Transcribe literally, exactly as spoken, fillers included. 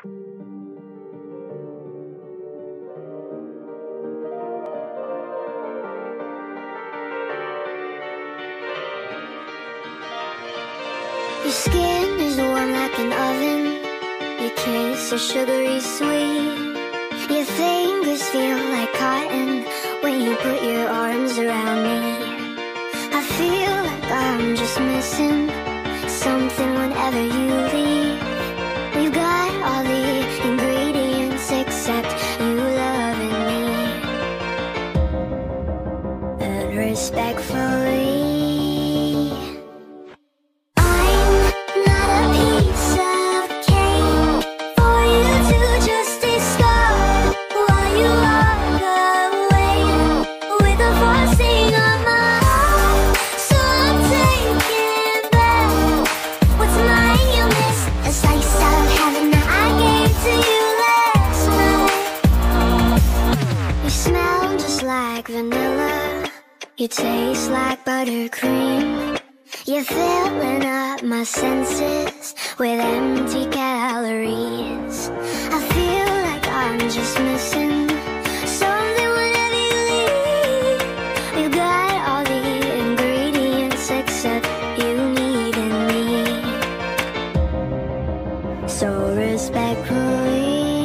Your skin is warm like an oven. Your kiss is sugary sweet. Your fingers feel like cotton when you put your arms around me. I feel like I'm just missing something whenever you leave. We've got all the ingredients except you loving me. And respectfully, vanilla, you taste like buttercream. You're filling up my senses with empty calories. I feel like I'm just missing something whenever you leave. You got all the ingredients except you needing me. So respectfully,